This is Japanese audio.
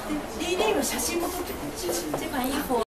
リーリーの写真も撮ってくれる。写真。 这款衣服